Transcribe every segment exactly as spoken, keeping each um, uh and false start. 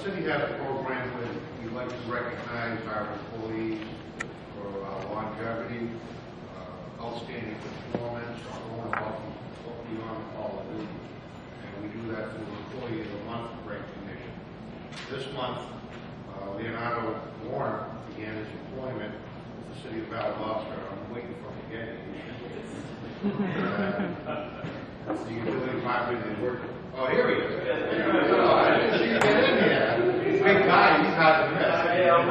city has a program where we like to recognize our employees for uh, longevity, uh, outstanding performance, or going above and beyond the call of duty. And we do that through Employee of the Month recognition. This month, uh, Leonardo began his employment with the city of Lowndes. I'm waiting for him to get it. Uh, the utility department is working. Oh, here he is. Oh, I didn't see you get in here. Big guy, he's hard to miss.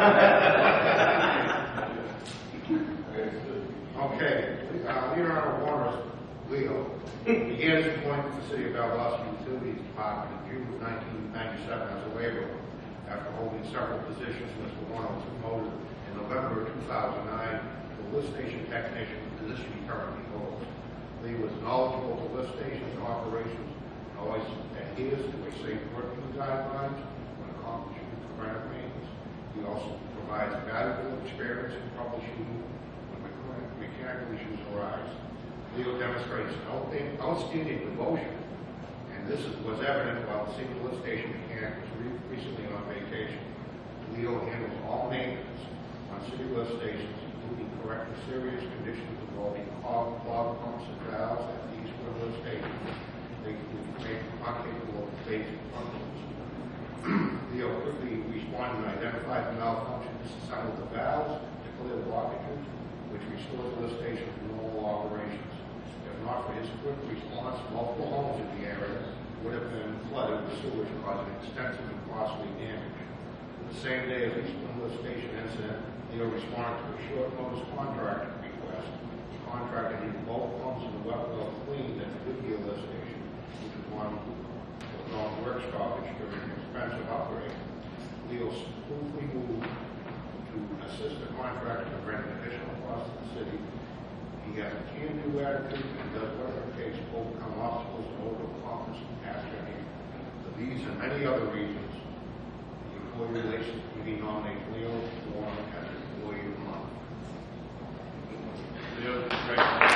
Okay, uh, Leonardo Warner's Leo began his employment with the city of Lowndes Utilities Department in June of nineteen ninety-seven as a laborer. After holding several positions, Mister Warner was promoted in November of two thousand nine to the lift station technician position he currently holds. Lee was knowledgeable of lift stations and operations, and always adheres to a safe working guidelines when accomplishing preventive maintenance. He also provides valuable experience in troubleshooting when mechanical issues arise. Leo demonstrates an outstanding devotion, and this was evident while the senior lift station mechanic was re recently on vacation. Leo handles all maintenance on city lift stations, including correcting serious conditions involving clog, clog pumps and valves at these lift stations. They make not capable of basic functions. Leo quickly responded and identified the malfunction, disassembled the valves to clear the blockages, which restores the lift station to normal operations. If not for his quick response, multiple homes in the area would have been flooded with sewage, causing extensive and costly damage. The same day of each lift station incident, Leo responded to a short notice contractor request. The contractor needed both pumps in the wet well cleaned at the Goodyear lift station, which was on, was on work stoppage during an expensive upgrade. Leo smoothly moved to assist the contractor to prevent additional costs to the city. He has a can-do attitude and does whatever it takes to overcome obstacles in order to accomplish the task at hand. For these and many other reasons, the Employee Relations Committee nominates Leo Warner as Employee of the Month. Leo,